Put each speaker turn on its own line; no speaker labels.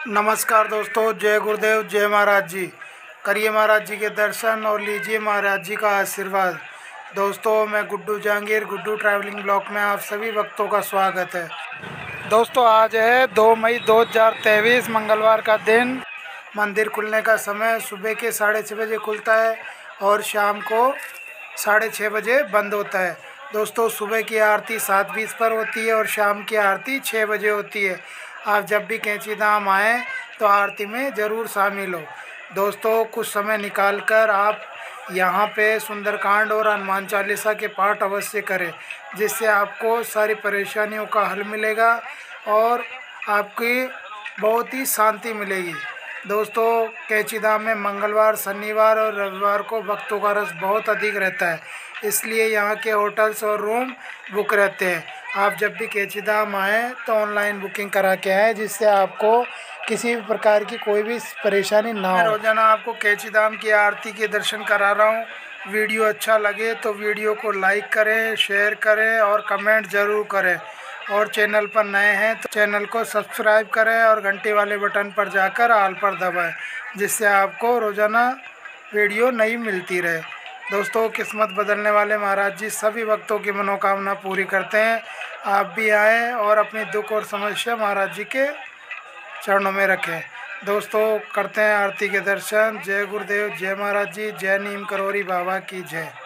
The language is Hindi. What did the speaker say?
नमस्कार दोस्तों, जय गुरुदेव, जय महाराज जी। करिए महाराज जी के दर्शन और लीजिए महाराज जी का आशीर्वाद। दोस्तों, मैं गुड्डू जहांगीर, गुड्डू ट्रैवलिंग ब्लॉग में आप सभी भक्तों का स्वागत है। दोस्तों, आज है 2 मई 2023 मंगलवार का दिन। मंदिर खुलने का समय सुबह के 6:30 बजे खुलता है और शाम को 6:30 बजे बंद होता है। दोस्तों, सुबह की आरती 7:20 पर होती है और शाम की आरती 6 बजे होती है। आप जब भी कैंची धाम आएँ तो आरती में ज़रूर शामिल हो। दोस्तों, कुछ समय निकाल कर आप यहाँ पे सुंदरकांड और हनुमान चालीसा के पाठ अवश्य करें, जिससे आपको सारी परेशानियों का हल मिलेगा और आपकी बहुत ही शांति मिलेगी। दोस्तों, कैंची धाम में मंगलवार, शनिवार और रविवार को भक्तों का रश बहुत अधिक रहता है, इसलिए यहाँ के होटल्स और रूम बुक रहते हैं। आप जब भी कैंची धाम आएँ तो ऑनलाइन बुकिंग करा के आएँ, जिससे आपको किसी भी प्रकार की कोई भी परेशानी ना हो। मैं रोज़ाना आपको कैंची धाम की आरती के दर्शन करा रहा हूँ। वीडियो अच्छा लगे तो वीडियो को लाइक करें, शेयर करें और कमेंट ज़रूर करें। और चैनल पर नए हैं तो चैनल को सब्सक्राइब करें और घंटे वाले बटन पर जाकर ऑल पर दबाएं, जिससे आपको रोज़ाना वीडियो नई मिलती रहे। दोस्तों, किस्मत बदलने वाले महाराज जी सभी भक्तों की मनोकामना पूरी करते हैं। आप भी आएँ और अपनी दुख और समस्या महाराज जी के चरणों में रखें। दोस्तों, करते हैं आरती के दर्शन। जय गुरुदेव, जय महाराज जी, जय नीम करोरी बाबा की जय।